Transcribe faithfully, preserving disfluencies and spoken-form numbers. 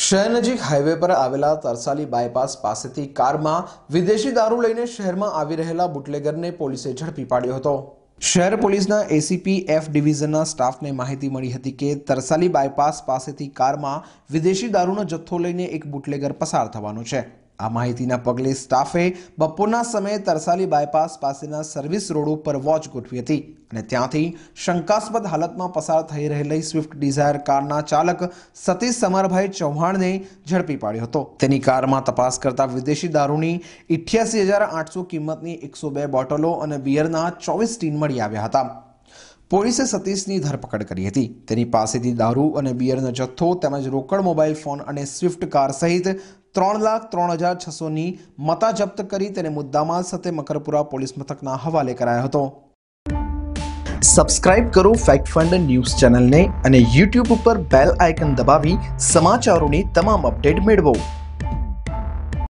શહેર નજીક હાઈવે પર આવેલા તરસાલી બાયપાસ પાસેથી કારમાં વિદેશી દારૂ લઈને શહેરમાં આવી રહેલા બુટલેગરને પોલીસે ઝડપી પાડ્યો હતો। શહેર પોલીસના એસીપી એફ ડિવિઝનના સ્ટાફને માહિતી મળી હતી કે તરસાલી બાયપાસ પાસેથી કારમાં વિદેશી દારૂનો જથ્થો લઈને એક બુટલેગર પસાર થવાનો છે। આ માહિતીના પગલે સ્ટાફે બપોરના સમયે તરસાલી બાયપાસ પાસેના સર્વિસ રોડ ઉપર વોચ ગોઠવી હતી અને ત્યાંથી શંકાસ્પદ હાલતમાં પસાર થઈ રહેલી સ્વિફ્ટ ડિઝાયર કારના ચાલક સતીશ સમરભાઈ ચૌહાણને ઝડપી પાડ્યો હતો। તેની કારમાં તપાસ કરતા વિદેશી દારૂની અઠ્યાસી હજાર આઠસો કિંમતની એકસો બે બોટલો અને બિયરના ચોવીસ ટીન મળી આવ્યા હતા। પોલીસે સતીશની ધરપકડ કરી હતી। તેની પાસેથી દારૂ અને બિયરનો જથ્થો તેમજ રોકડ મોબાઈલ ફોન અને સ્વિફ્ટ કાર સહિત ત્રણ લાખ ત્રણ હજાર છસોની મતા જપ્ત કરી તેને મુદ્દામાલ સાથે મકરપુરા પોલીસ મથકના હવાલે કરાયો હતો। સબસ્ક્રાઇબ કરો ફેક્ટ ફંડ ન્યૂઝ ચેનલને અને યુટ્યુબ ઉપર બેલ આઇકન દબાવી સમાચારોની તમામ અપડેટ મેળવો।